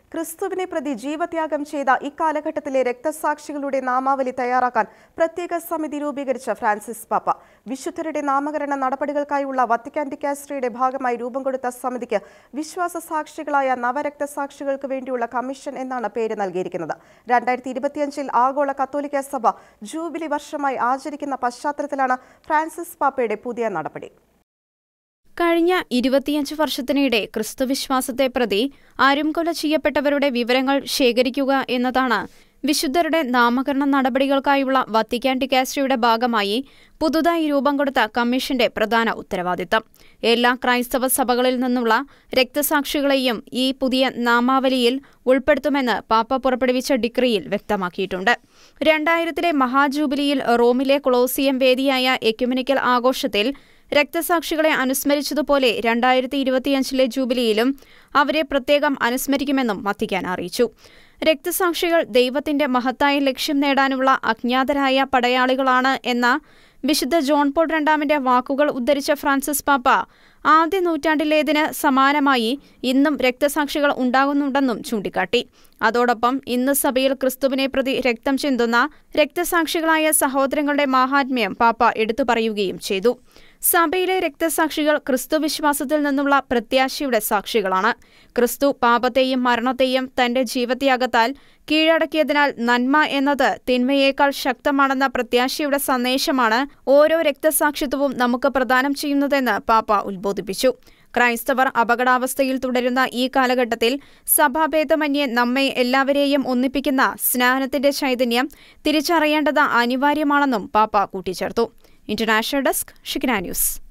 ക്രിസ്തുവിനെ പ്രതി ജീവത്യാഗം ചെയ്ത ഇക്കാലഘട്ടത്തിലെ രക്തസാക്ഷികളുടെ നാമാവലി തയ്യാറാക്കാൻ പ്രത്യേക സമിതി രൂപീകരിച്ച ഫ്രാൻസിസ് പാപ്പ. വിശുദ്ധരുടെ നാമകരണ നടപടികൾക്കായുള്ള വത്തിക്കാൻ ഡിക്കാസ്ട്രിയുടെ ഭാഗമായി രൂപം കൊടുത്ത സമിതിക്ക് വിശ്വാസ സാക്ഷികളായ നവരക്തസാക്ഷികൾക്ക് വേണ്ടിയുള്ള കമ്മീഷൻ എന്നാണ് പേര് നൽകിയിരിക്കുന്നത്. 2025 ആഗോള കത്തോലിക്ക സഭ ജൂബിലി വർഷമായി ആചരിക്കുന്ന പശ്ചാത്തലത്തിലാണ് ഫ്രാൻസിസ് പാപ്പയുടെ പുതിയ നടപടി. കഴിഞ്ഞ 25 വർഷത്തിനിടെ ക്രിസ്തുവിശ്വാസത്തെ പ്രതി അരുംകൊല ചെയ്യപ്പെട്ടവരുടെ വിവരങ്ങൾ ശേഖരിക്കുക എന്നതാണ് വിശുദ്ധരുടെ നാമകരണ നടപടികൾക്കായുള്ള വത്തിക്കാൻ ഡിക്കാസ്ട്രിയുടെ ഭാഗമായി പുതുതായി രൂപം കൊടുത്ത കമ്മീഷന്റെ പ്രധാന ഉത്തരവാദിത്തം. എല്ലാ ക്രൈസ്തവ സഭകളിൽ നിന്നുള്ള രക്തസാക്ഷികളെയും ഈ പുതിയ നാമാവലിയിൽ ഉൾപ്പെടുത്തുമെന്ന് പാപ്പ പുറപ്പെടുവിച്ച ഡിക്രിയിൽ വ്യക്തമാക്കിയിട്ടുണ്ട്. 2000-ലെ മഹാജൂബിലിയിൽ റോമിലെ കൊളോസിയം വേദിയായ എക്യുമെനിക്കൽ ആഘോഷത്തിൽ രക്തസാക്ഷികളെ അനുസ്മരിച്ചതുപോലെ 2025-ലെ ജൂബിലിയിലും അവരെ പ്രത്യേകം അനുസ്മരിക്കുമെന്നും വത്തിക്കാൻ അറിയിച്ചു. രക്തസാക്ഷികൾ ദൈവത്തിന്റെ മഹത്തായ ലക്ഷ്യം നേടാനുള്ള അജ്ഞാതരായ പടയാളികളാണ് എന്ന വിശുദ്ധ ജോൺ പോൾ രണ്ടാമന്റെ വാക്കുകൾ ഉദ്ധരിച്ച ഫ്രാൻസിസ് പാപ്പ ആദ്യ നൂറ്റാണ്ടിലേതിന് സമാനമായി ഇന്നും രക്തസാക്ഷികൾ ഉണ്ടാകുന്നുണ്ടെന്നും ചൂണ്ടിക്കാട്ടി. അതോടൊപ്പം ഇന്ന് സഭയിൽ ക്രിസ്തുവിനെ പ്രതി രക്തം ചിന്തുന്ന രക്തസാക്ഷികളായ സഹോദരങ്ങളുടെ മാഹാത്മ്യം പാപ്പ എടുത്തു പറയുകയും ചെയ്തു. സഭയിലെ രക്തസാക്ഷികൾ ക്രിസ്തുവിശ്വാസത്തിൽ നിന്നുള്ള പ്രത്യാശയുടെ സാക്ഷികളാണ്. ക്രിസ്തു പാപത്തെയും മരണത്തെയും തന്റെ ജീവത്യാഗത്താൽ കീഴടക്കിയതിനാൽ നന്മ എന്നത് തിന്മയേക്കാൾ ശക്തമാണെന്ന പ്രത്യാശയുടെ സന്ദേശമാണ് ഓരോ രക്തസാക്ഷിത്വവും നമുക്ക് പ്രദാനം ചെയ്യുന്നതെന്ന് പാപ്പ ഉദ്ബോധിപ്പിച്ചു. ക്രൈസ്തവർ അപകടാവസ്ഥയിൽ തുടരുന്ന ഈ കാലഘട്ടത്തിൽ സഭാഭേദമന്യേ നമ്മെ എല്ലാവരെയും ഒന്നിപ്പിക്കുന്ന സ്നാനത്തിന്റെ ചൈതന്യം തിരിച്ചറിയേണ്ടത് അനിവാര്യമാണെന്നും പാപ്പ കൂട്ടിച്ചേർത്തു. International desk, Shigna news.